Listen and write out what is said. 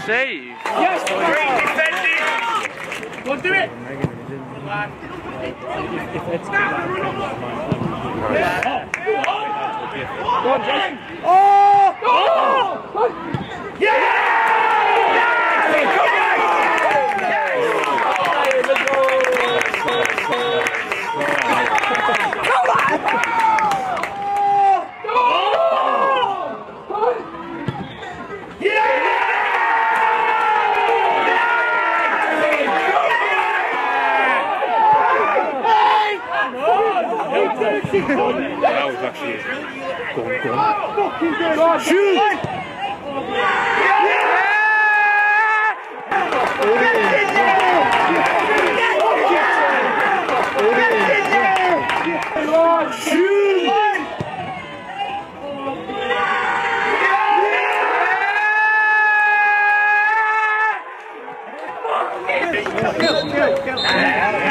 save. Yes, great defending. We'll do it. Go on, Jason. Oh! Yeah! That was actually go on. Shoot! Shoot!